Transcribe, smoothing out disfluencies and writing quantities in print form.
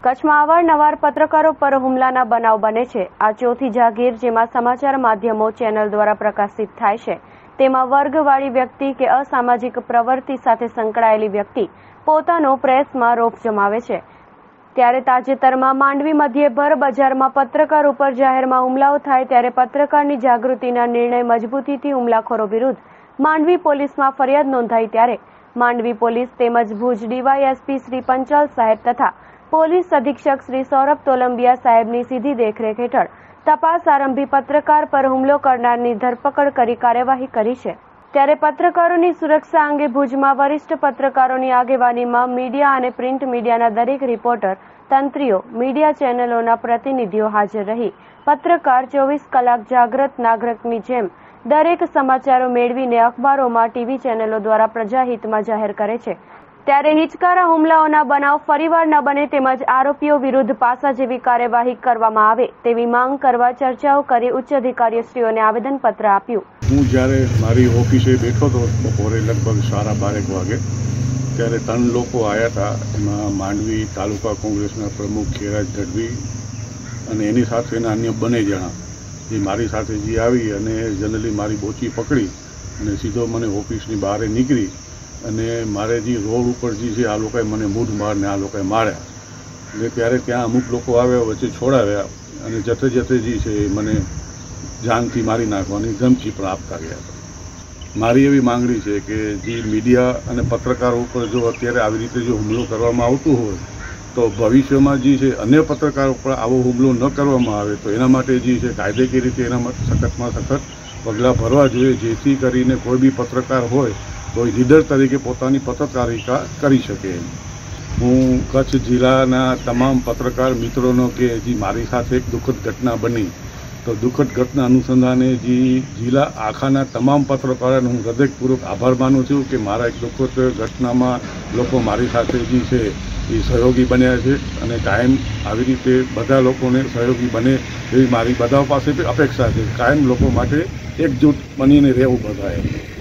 કચ્છમાં અવારનવાર પત્રકારો પર હુમલાના બનાવ બને છે। આ ચોથી જાગીર જેમાં સમાચાર માધ્યમો ચેનલ દ્વારા પ્રકાશિત થાય છે, તેમાં વર્ગવાળી વ્યક્તિ કે અસામાજિક પ્રવૃત્તિ સાથે સંકળાયેલી વ્યક્તિ પોતાનો પ્રેસમાં રોપ જમાવે છે। ત્યારે તાજેતરમાં માંડવી મધ્યે ભર બજારમાં પત્રકાર ઉપર જાહેરમાં હુમલાઓ થાય ત્યારે પત્રકારની જાગૃતિના નિર્ણય મજબૂતીથી હુમલાખોરો વિરુદ્ધ માંડવી પોલીસમાં ફરિયાદ નોંધાઈ ત્યારે માંડવી પોલીસ તેમજ ભુજ ડીવાયએસપી શ્રી પંચાલ સાહેબ તથા પોલીસ અધિક્ષક શ્રી સૌરભ તોલંબિયા સાહેબની સીધી દેખરેખ હેઠળ તપાસ આરંભી પત્રકાર પર હુમલો કરનારની ધરપકડ કરી કાર્યવાહી કરી છે। ત્યારે પત્રકારોની સુરક્ષા અંગે ભુજમાં વરિષ્ઠ પત્રકારોની આગેવાનીમાં મીડિયા અને પ્રિન્ટ મીડિયાના દરેક રિપોર્ટર, તંત્રીઓ, મીડિયા ચેનલોના પ્રતિનિધિઓ હાજર રહી પત્રકાર 24 કલાક જાગૃત નાગરિકની જેમ દરેક સમાચારો મેળવીને અખબારોમાં, ટીવી ચેનલો દ્વારા પ્રજાહિતમાં જાહેર કરે છે। ત્યારે હિચકારા હુમલાઓના બનાવ ફરીવાર ન બને તેમજ આરોપીઓ વિરુદ્ધ પાસા જેવી કાર્યવાહી કરવામાં આવે તેવી માંગ કરવા ચર્ચાઓ કરી ઉચ્ચ અધિકારીશ્રીઓને આવેદનપત્ર આપ્યું। હું જ્યારે મારી ઓફિસે બેઠો હતો બપોરે લગભગ 12:30 વાગે ત્યારે 3 લોકો આવ્યા હતા। એમાં માંડવી તાલુકા કોંગ્રેસના પ્રમુખ ખેરાજ ગઢવી અને એની સાથેના અન્ય 2 જણા જે મારી સાથે જે આવી અને જનરલી મારી બોચી પકડી અને સીધો મને ઓફિસની બહાર નીકળી અને મારે જે રોડ ઉપર જે છે આ લોકોએ મને મૂઢ મારને આ લોકોએ માર્યા। એટલે ત્યારે ત્યાં અમુક લોકો આવ્યા, વચ્ચે છોડાવ્યા અને જતે જતે જે છે એ મને જાનથી મારી નાખવાની ધમકી પણ આપતા ગયા હતા। મારી એવી માંગણી છે કે જે મીડિયા અને પત્રકારો ઉપર જો અત્યારે આવી રીતે જો હુમલો કરવામાં આવતું હોય તો ભવિષ્યમાં જે છે અન્ય પત્રકારો ઉપર આવો હુમલો ન કરવામાં આવે તો એના માટે જે છે કાયદેકીય રીતે એના માટે સખતમાં સખત પગલાં ભરવા જોઈએ, જેથી કરીને કોઈ બી પત્રકાર હોય કોઈ લીડર તરીકે પોતાની પત્રકારિતા કરી શકે। હું કચ્છ જિલ્લાના તમામ પત્રકાર મિત્રોનો કે જે મારી સાથે એક દુઃખદ ઘટના બની તો દુઃખદ ઘટના અનુસંધાને જે જિલ્લા આખાના તમામ પત્રકારોનો હું હૃદયપૂર્વક આભાર માનું છું કે મારા એક દુઃખદ ઘટનામાં લોકો મારી સાથે જે છે એ સહયોગી બન્યા છે અને કાયમ આવી રીતે બધા લોકોને સહયોગી બને એવી મારી બધા પાસે અપેક્ષા છે। કાયમ લોકો માટે એકજૂટ બનીને રહેવું બધાએ।